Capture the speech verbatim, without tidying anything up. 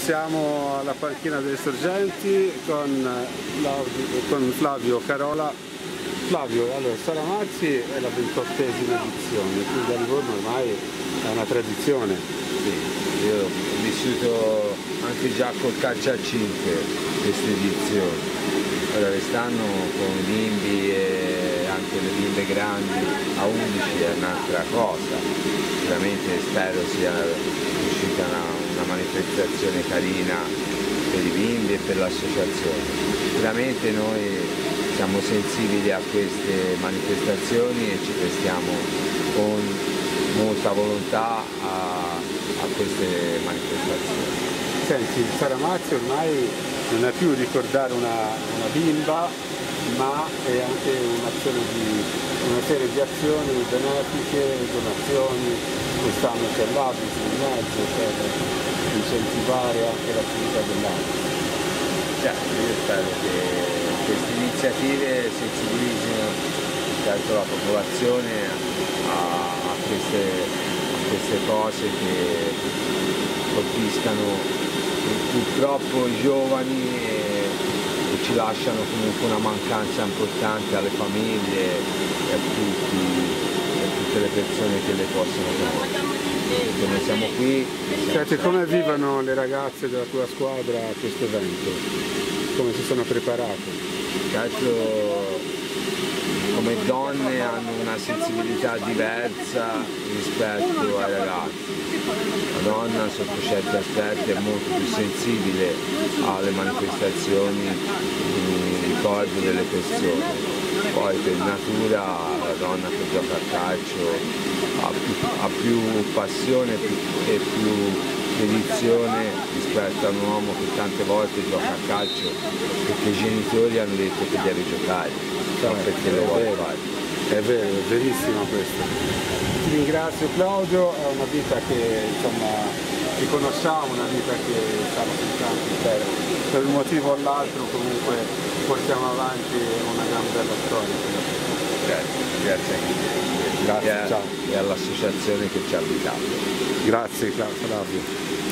Siamo alla panchina delle sorgenti con, con Flavio Carola. Flavio, allora, Saramazzi è la ventottesima edizione, quindi a Livorno ormai è una tradizione. Sì, io ho vissuto anche già col calcio a cinque queste edizioni. Ora quest'anno con i bimbi e anche le bimbe grandi a undici è un'altra cosa. Sicuramente spero sia uscita una, una manifestazione carina per i bimbi e per l'associazione. Sicuramente noi siamo sensibili a queste manifestazioni e ci prestiamo con molta volontà a, a queste manifestazioni. Senti, il Saramazzi ormai non è più ricordare una, una bimba, ma è anche un'azione di una serie di azioni benefiche, donazioni, quest'anno c'è l'Abis in mezzo per incentivare anche l'attività dell'Abis. Certo, io spero che queste iniziative sensibilizzino certo la popolazione a, a, queste, a queste cose che colpiscano purtroppo i giovani e, e ci lasciano comunque una mancanza importante alle famiglie e a, tutti, e a tutte le persone che le possono conoscere. Noi siamo qui. Senti, come vivono le ragazze della tua squadra a questo evento? Come si sono preparate? Certo, come donne hanno una sensibilità diversa rispetto ai ragazzi. La donna sotto certi aspetti è molto più sensibile alle manifestazioni, ai ricordi delle persone. Poi per natura la donna che gioca a calcio ha più, ha più passione e più dedizione rispetto a un uomo che tante volte gioca a calcio perché i genitori hanno detto che deve giocare, non perché lo vuole fare. È vero, è verissimo questo. Ti ringrazio Claudio, è una vita che insomma riconosciamo, una vita che siamo soltanto per, per un motivo o l'altro comunque portiamo avanti una gran bella storia. Grazie, grazie anche a te. Grazie, e, ciao. E all'associazione che ci ha abitato. Grazie Flavio.